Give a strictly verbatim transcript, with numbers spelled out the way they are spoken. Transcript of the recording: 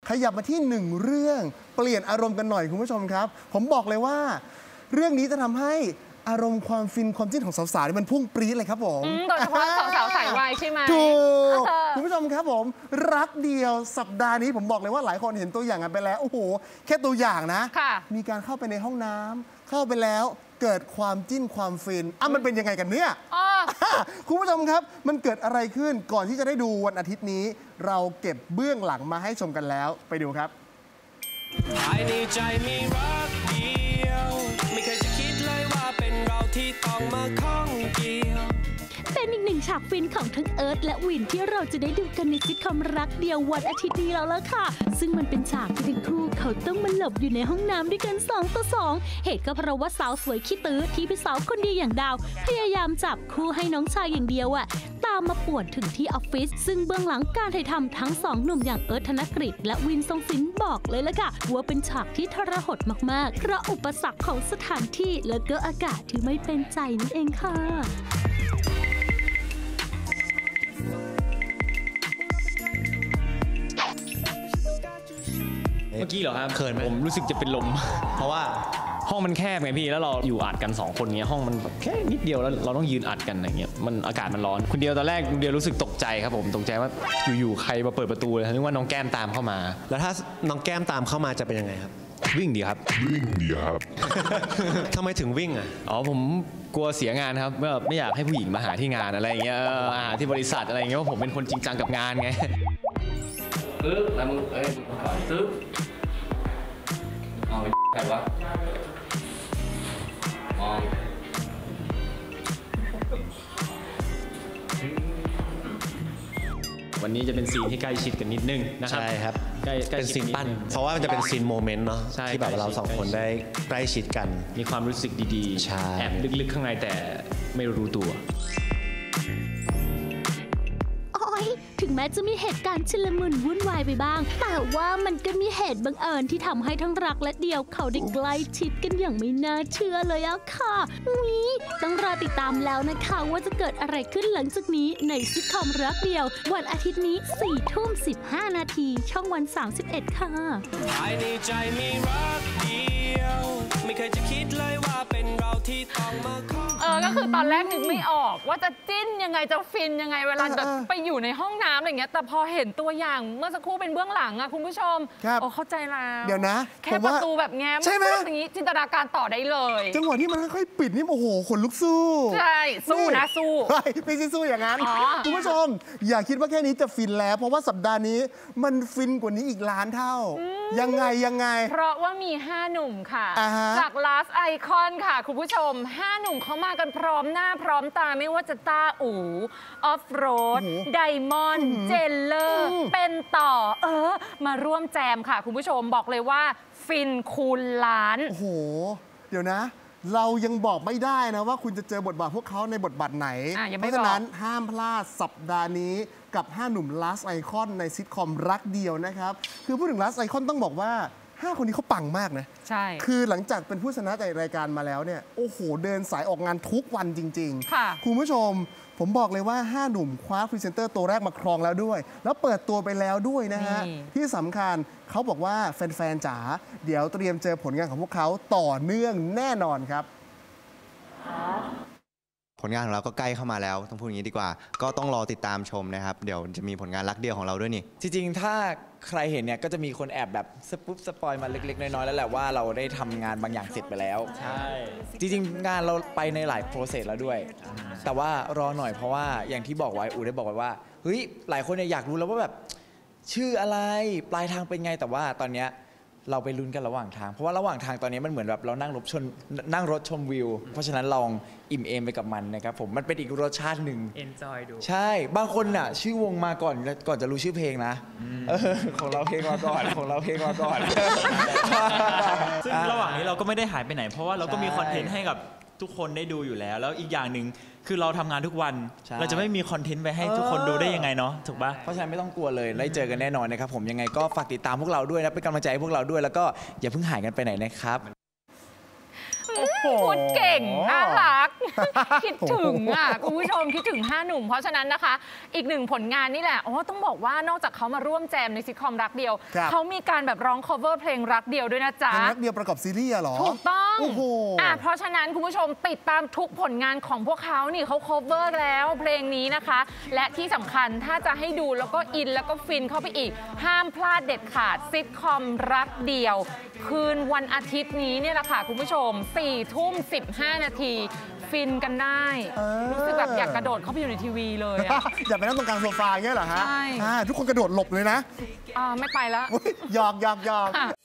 ขยับมาที่หนึ่งเรื่องเปลี่ยนอารมณ์กันหน่อยคุณผู้ชมครับผมบอกเลยว่าเรื่องนี้จะทำให้อารมณ์ความฟินความจิ้นของสาวๆมันพุ่งปรี๊ดเลยครับผมโดยเฉพาะสาวๆสายวายใช่ไหมถูกคุณผู้ชมครับผมรักเดียวสัปดาห์นี้ผมบอกเลยว่าหลายคนเห็นตัวอย่างกันไปแล้วโอ้โหแค่ตัวอย่างนะมีการเข้าไปในห้องน้ำเข้าไปแล้วเกิดความจิ้นความฟินอ่ะมันเป็นยังไงกันเนี่ยคุณผู้ชมครับมันเกิดอะไรขึ้นก่อนที่จะได้ดูวันอาทิตย์นี้เราเก็บเบื้องหลังมาให้ชมกันแล้วไปดูครับภายในใจมีรักเดียวไม่เคยจะคิดเลยว่าเป็นเราที่ต้องมาข้องเกี่ยวเป็นอีกหนึ่งฉากฟินของทั้งเอิร์ธและวินที่เราจะได้ดูกันในซิทคอมรักเดียววันอาทิตย์นี้แล้วล่ะค่ะซึ่งมันเป็นฉากที่ทั้งคู่เขาต้องมาหลบอยู่ในห้องน้ำด้วยกันสองต่อสองเหตุก็เพราะว่าสาวสวยขี้ตื้อที่เป็นสาวคนดีอย่างดาวพยายามจับคู่ให้น้องชายอย่างเดียวอะตามมาป่วนถึงที่ออฟฟิศซึ่งเบื้องหลังการถ่ายทำทั้งสองหนุ่มอย่างเอิร์ธธนกฤษและวินทรงศิลป์บอกเลยล่ะค่ะว่าเป็นฉากที่ทรหดมากๆเพราะอุปสรรคของสถานที่และก็อากาศที่ไม่เป็นใจนั่นเองค่ะเมื่อกี้เหรอครับเขินไหมผมรู้สึกจะเป็นลมเพราะว่าห้องมันแคบไงพี่แล้วเราอยู่อัดกันสองคนเงี้ยห้องมันแค่นิดเดียวแล้วเราต้องยืนอัดกันอย่างเงี้ยมันอากาศมันร้อนคนเดียวตอนแรกคนเดียวรู้สึกตกใจครับผมตกใจว่าอยู่ๆใครมาเปิดประตูเลยนึกว่าน้องแก้มตามเข้ามาแล้วถ้าน้องแก้มตามเข้ามาจะเป็นยังไงครับวิ่งดีครับวิ่งดีครับทำไมถึงวิ่งอ่ะอ๋อผมกลัวเสียงานครับแบบไม่อยากให้ผู้หญิงมาหาที่งานอะไรอย่างเงี้ยหาที่บริษัทอะไรอย่างเงี้ยเพราะผมเป็นคนจริงจังกับงานไงปึ๊บแล้วมึงเอ้ยก่อนปึ๊บเอาไปใครวะมองวันนี้จะเป็นซีนที่ใกล้ชิดกันนิดนึงนะครับใช่ครับใกล้เป็นซีนปั้นเพราะว่ามันจะเป็นซีนโมเมนต์เนาะที่แบบเราสองคนได้ใกล้ชิดกันมีความรู้สึกดีๆแอบลึกๆข้างในแต่ไม่รู้ตัวถึงแม้จะมีเหตุการณ์ชุลมุนวุ่นวายไปบ้างแต่ว่ามันก็มีเหตุบังเอิญที่ทำให้ทั้งรักและเดียวเขาได้ใกล้ชิดกันอย่างไม่น่าเชื่อเลยอะค่ะวิต้องรอติดตามแล้วนะคะว่าจะเกิดอะไรขึ้นหลังจากนี้ในซิทคอมรักเดียววันอาทิตย์นี้สี่ทุ่มสิบห้านาทีช่องวันสามสิบเอ็ดค่ะภายในใจมีรักเดียวไม่เคยจะคิดเลยว่าเป็นเราที่ต้องมาเออก็คือตอนแรกนึกไม่ออกว่าจะจิ้นยังไงจะฟินยังไงเวลาแบบไปอยู่ในห้องน้ำอะไรเงี้ยแต่พอเห็นตัวอย่างเมื่อสักครู่เป็นเบื้องหลังอะคุณผู้ชมโอ้เข้าใจแล้วเดี๋ยวนะแค่ประตูแบบแง้มใช่ไหมอย่างนี้จินตนาการต่อได้เลยจังหวะที่มันค่อยๆปิดนี่โอ้โหขนลุกสู้ใช่สู้นะสู้ไม่ใช่สู้อย่างนั้นคุณผู้ชมอย่าคิดว่าแค่นี้จะฟินแล้วเพราะว่าสัปดาห์นี้มันฟินกว่านี้อีกล้านเท่ายังไงยังไงเพราะว่ามีห้าหนุ่มค่ะจาก Last Icon ค่ะคุณผู้ชมห้าหนุ่มเขามากันพร้อมหน้าพร้อมตาไม่ว่าจะต้าอู๋ออฟโรดไดมอนด์เจนเลอร์เป็นต่อเออมาร่วมแจมค่ะคุณผู้ชมบอกเลยว่าฟินคูณล้านโอ้โหเดี๋ยวนะเรายังบอกไม่ได้นะว่าคุณจะเจอบทบาทพวกเขาในบทบาทไหนเพราะฉะนั้นห้ามพลาดสัปดาห์นี้กับห้าหนุ่ม Last Icon ในซิทคอมรักเดียวนะครับคือพูดถึง Last Icon ต้องบอกว่าห้าคนนี้เขาปังมากนะใช่คือหลังจากเป็นผู้ชนะในรายการมาแล้วเนี่ยโอ้โหเดินสายออกงานทุกวันจริงๆค่ะคุณผู้ชมผมบอกเลยว่าห้าหนุ่มคว้าพรีเซนเตอร์ตัวแรกมาครองแล้วด้วยแล้วเปิดตัวไปแล้วด้วยนะฮะที่สำคัญเขาบอกว่าแฟนๆจ๋าเดี๋ยวเตรียมเจอผลงานของพวกเขาต่อเนื่องแน่นอนครับผลงานของเราก็ใกล้เข้ามาแล้วต้องพูดอย่างนี้ดีกว่าก็ต้องรอติดตามชมนะครับเดี๋ยวจะมีผลงานรักเดียวของเราด้วยนี่จริงๆถ้าใครเห็นเนี่ยก็จะมีคนแอบแบบสปุ๊บสปอยมาเล็กๆน้อยๆแล้วแหละว่าเราได้ทำงานบางอย่างเสร็จไปแล้วใช่จริงๆงานเราไปในหลายโปรเซสแล้วด้วยแต่ว่ารอหน่อยเพราะว่าอย่างที่บอกไว้อูได้บอกไว้ว่าเฮ้ยหลายคนเนี่ยอยากรู้แล้วว่าแบบชื่ออะไรปลายทางเป็นไงแต่ว่าตอนเนี้ยเราไปลุ้นกันระหว่างทางเพราะว่าระหว่างทางตอนนี้มันเหมือนแบบเรานั่งรถชนนั่งรถชมวิวเพราะฉะนั้นลองอิ่มเอมไปกับมันนะครับผมมันเป็นอีกรสชาติหนึ่ง enjoy ดูใช่บางคนน่ะชื่อวงมาก่อนก่อนจะรู้ชื่อเพลงนะของเราเพลงมาก่อนของเราเพลงมาก่อนซึ่งระหว่างนี้เราก็ไม่ได้หายไปไหนเพราะว่าเราก็มีคอนเทนต์ให้กับทุกคนได้ดูอยู่แล้วแล้วอีกอย่างหนึ่งคือเราทำงานทุกวันเราจะไม่มีคอนเทนต์ไปให้ทุกคนดูได้ยังไงเนาะถูกปะเพราะฉะนั้นไม่ต้องกลัวเลยได้เจอกันแน่นอนนะครับผมยังไงก็ฝากติดตามพวกเราด้วยนะเป็นกำลังใจให้พวกเราด้วยแล้วก็อย่าเพิ่งหายกันไปไหนนะครับพูดเก่งน่ารักคิดถึงอ่ะคุณผู้ชมคิดถึงห้าหนุ่มเพราะฉะนั้นนะคะอีกหนึ่งผลงานนี่แหละอ๋อต้องบอกว่านอกจากเขามาร่วมแจมในซิทคอมรักเดียวเขามีการแบบร้อง cover เพลงรักเดียวด้วยนะจ๊ะรักเดียวประกอบซีรีส์เหรอถูกต้องโอ้โหอ่ะเพราะฉะนั้นคุณผู้ชมติดตามทุกผลงานของพวกเขานี่เขา cover แล้วเพลงนี้นะคะและที่สำคัญถ้าจะให้ดูแล้วก็อินแล้วก็ฟินเข้าไปอีกห้ามพลาดเด็ดขาดซิทคอมรักเดียวคืนวันอาทิตย์นี้เนี่ยแหละค่ะคุณผู้ชมสี่ทุ่มสิบห้านาทีฟินกันได้รู้สึกแบบอยากกระโดดเข้าไปอยู่ในทีวีเลยอะอยากไปนั่งตรงกลางโซฟาอย่างเงี้ยเหรอฮะใช่ทุกคนกระโดดหลบเลยนะอ่าไม่ไปแล้วหยอกหยอกหยอก